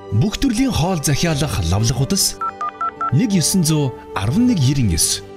Бүх төрлийн хоол захиалах лавлах удас 1911 99